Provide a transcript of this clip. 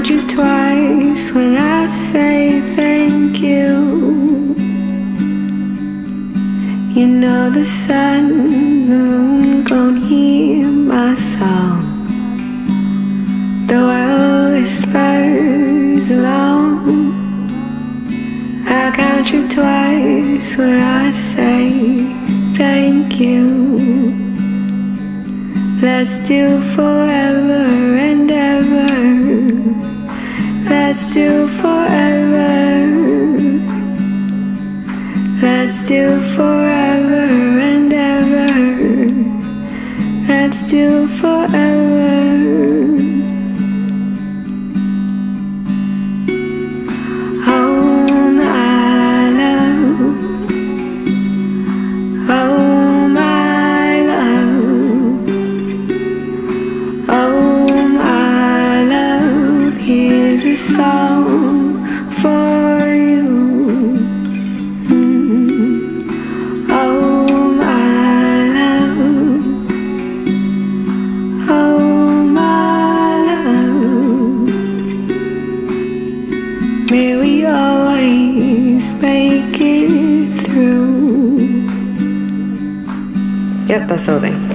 count you twice when I say thank you. You know the sun, the moon gon' hear my song. The world whispers along. I count you twice when I say thank you. Let's do forever and ever. Let's do forever. Let's do forever and ever. Let's do forever. Song for you. Oh my love, oh my love. May we always make it through. Yep, that's the whole thing.